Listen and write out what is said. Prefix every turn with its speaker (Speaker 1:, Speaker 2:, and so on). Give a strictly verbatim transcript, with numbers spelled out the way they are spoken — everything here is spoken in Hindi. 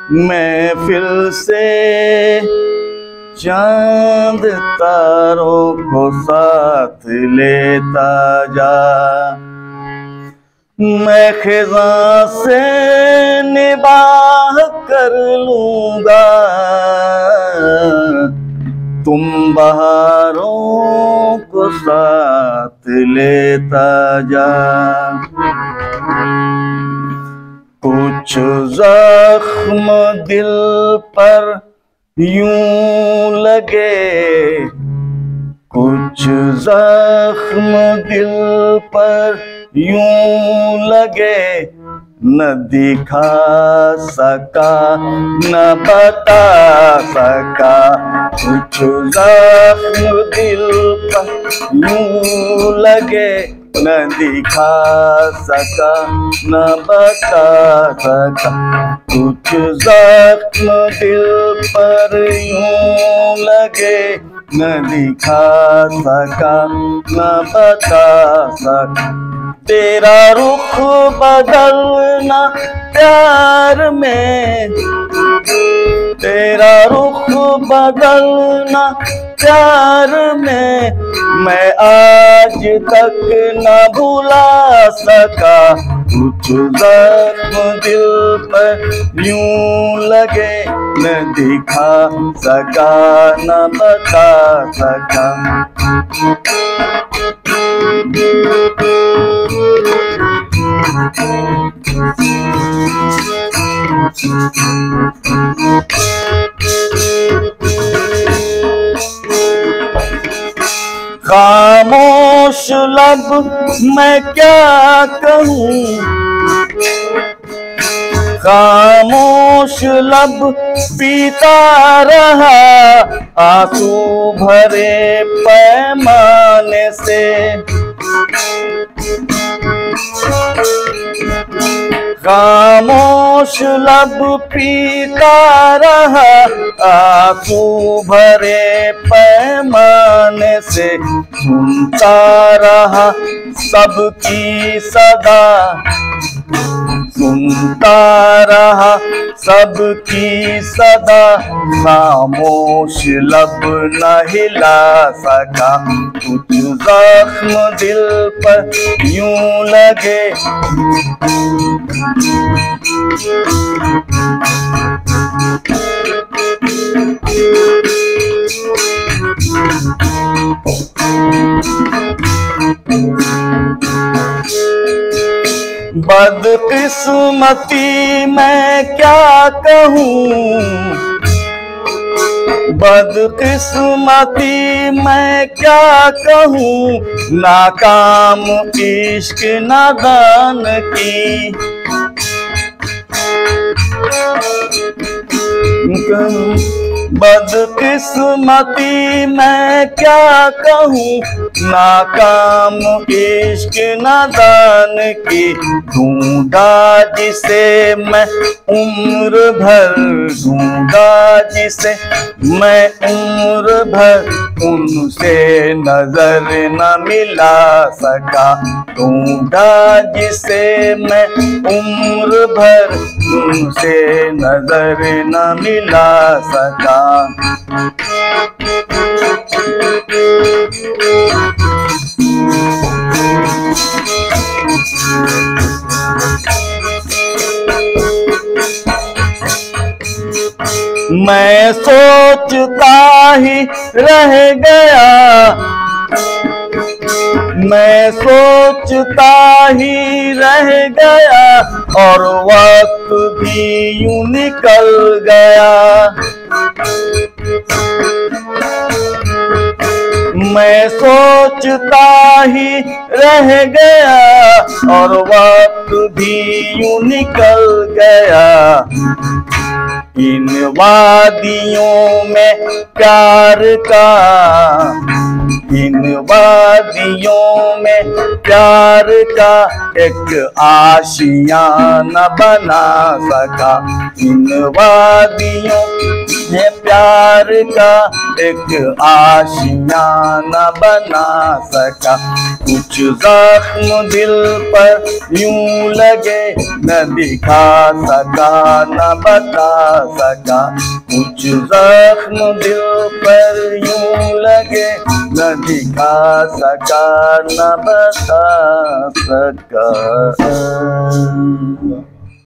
Speaker 1: महफिल से चांद तारों को साथ लेता जा। मैं खिज़ां से निबाह कर लूंगा, तुम बहारों को साथ लेता जा। कुछ जख्म दिल पर यूं लगे, कुछ जख्म दिल पर यूं लगे, न दिखा सका न बता सका। कुछ जख्म दिल पर यूं लगे, न दिखा सका न बता सका। कुछ जख्म दिल पर यूं लगे, न दिखा सका न बता सका। तेरा रुख बदलना प्यार में, तेरा रुख बदलना प्यार में, मैं आज तक न भुला सका। कुछ जख्म दिल पर यूं लगे, न दिखा सका न बता सका। खामोश लब मैं क्या कहूँ, खामोश लब पीता रहा, आंसू भरे पैमाने से। खामोश लब पीता रहा, आंसू भरे पैमाने से। सुनता रहा सबकी सदा, सुनता रहा सबकी सदा, खामोश लब न हिला सका। कुछ जख्म दिल पर यूं लगे, बदकिस्मती मैं क्या कहूँ, बदकिस्मती मैं क्या कहूँ, नाकाम इश्क नादान की। बदकिस्मती मैं क्या कहूँ, नाकाम इश्क नादान की। ढूंढा जिसे मैं उम्र भर, ढूंढा जिसे मैं उम्र भर, उनसे नजर न मिला सका। ढूंढा जिसे मैं उम्र भर, उनसे नजर न मिला सका। मैं सोचता ही रह गया, मैं सोचता ही रह गया, और वक्त भी यूं निकल गया। मैं सोचता ही रह गया, और वक्त भी यूं निकल गया। इन वादियों में प्यार का, इन वादियों में प्यार का, एक आशियाना बना सका। इन वादियों में प्यार का एक आशियाना बना सका। कुछ जख्म दिल पर यूं लगे न दिखा सका न बता सका। कुछ जख्म दिल पर यूं लगे न दिखा सका न बता सका।